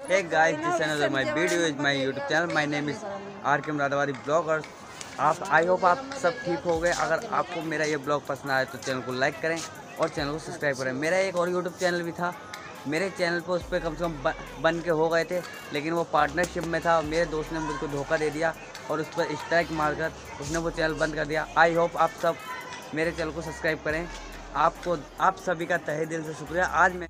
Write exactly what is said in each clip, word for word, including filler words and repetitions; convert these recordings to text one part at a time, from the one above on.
Hey guys, this is another my video is my YouTube channel. My name is R K Moradabadi bloggers. आप I hope आप सब ठीक हो गए। अगर आपको मेरा ये ब्लॉग पसंद आए तो चैनल को लाइक करें और चैनल को सब्सक्राइब करें। मेरा एक और यूट्यूब चैनल भी था, मेरे चैनल पर उस पर कम से कम बन के हो गए थे, लेकिन वो पार्टनरशिप में था। मेरे दोस्त ने मुझको धोखा दे दिया और उस पर स्ट्राइक मारकर उसने वो चैनल बंद कर दिया। आई होप आप सब मेरे चैनल को सब्सक्राइब करें। आपको आप सभी का तहे दिल से शुक्रिया। आज मैं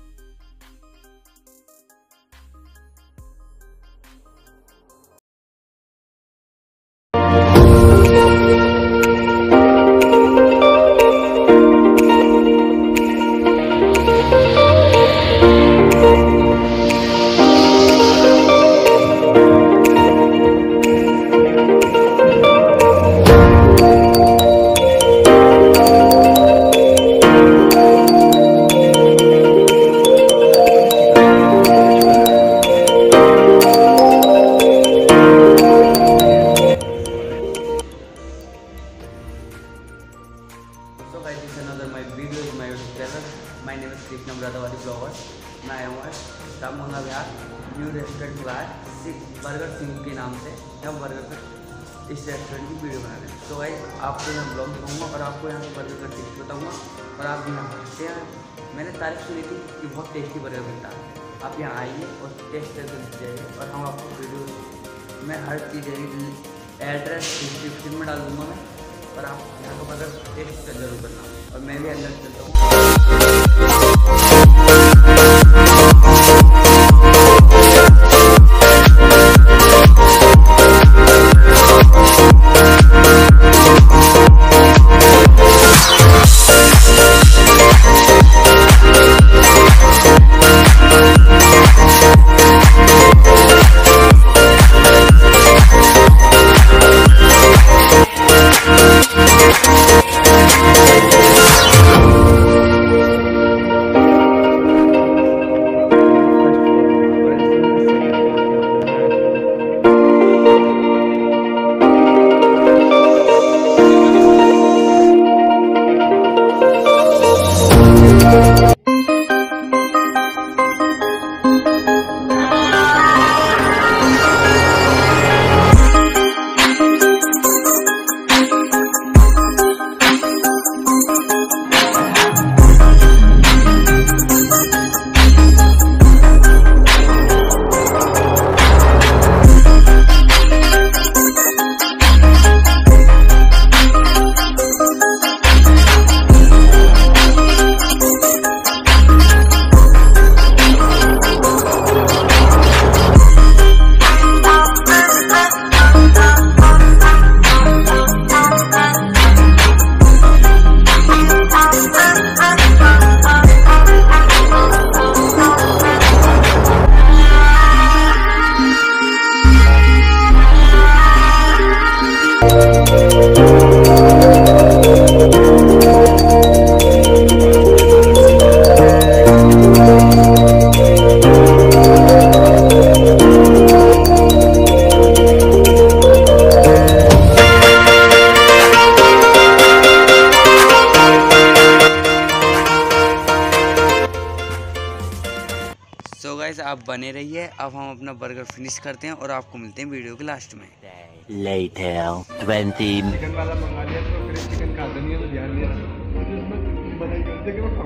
my name is Krishna Moradabadi blogger. मैं आया हूँ राममंगा बिहार। न्यू रेस्टोरेंट खुला है बर्गर सिंह के नाम से। हम बर्गर पर इस रेस्टोरेंट की वीडियो बना रहे हैं। तो भाई आपको यहाँ ब्लॉग दिखाऊंगा और आपको यहाँ बर्गर का टेस्ट बताऊँगा और आप यहाँ आते हैं। मैंने तारीफ सुनी थी कि बहुत टेस्टी बर्गर मिलता है। आप यहाँ आइए और टेस्ट करके जाइए और हम आपको वीडियो में हर चीज़ एड्रेस डिस्क्रिप्शन में डाल दूँगा मैं, और आप यहाँ का बर्गर टेस्ट जरूर करना। और मैं भी अंदर चलता हूँ। सो गाइस आप बने रहिए। अब हम अपना बर्गर फिनिश करते हैं और आपको मिलते हैं वीडियो के लास्ट में। Later, twenty चिकन वाला मंगा लिया तो फिर चिकन खाता नहीं है तो ध्यान दिया।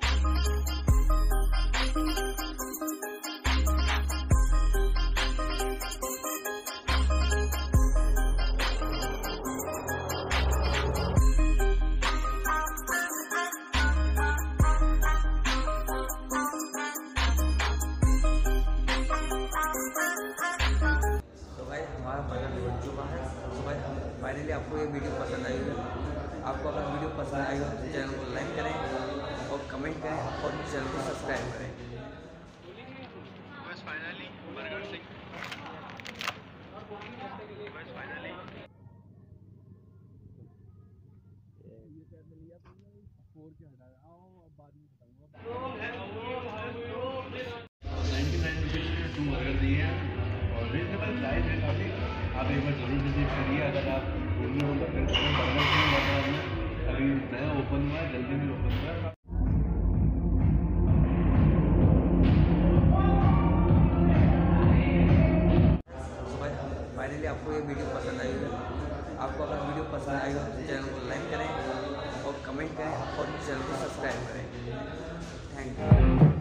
हमारा बर्गर बन चुका है। तो भाई फाइनली आपको ये वीडियो पसंद आई है। आपको अगर वीडियो पसंद आई हो तो चैनल को लाइक करें और कमेंट करें और चैनल को सब्सक्राइब करें। बस फाइनली बर्गर सिंह बस फाइनली ये क्या मिल गया फोर क्या हटा आओ अब बाद में बताऊंगा। नाइन्टी नाइन रुपीज़ में टू बर्गर दिए हैं और रीजनेबल प्राइस है काफ़ी। आप एक बार जरूर विजिट करिए। अगर आप भूल हो तो फिर बर्गर सिंह अभी नया ओपन हुआ है, जल्दी में ओपन हुआ है। आपको ये वीडियो पसंद आई हो। आपको अगर वीडियो पसंद आई हो तो चैनल को लाइक करें और कमेंट करें और चैनल को सब्सक्राइब करें। Thank you.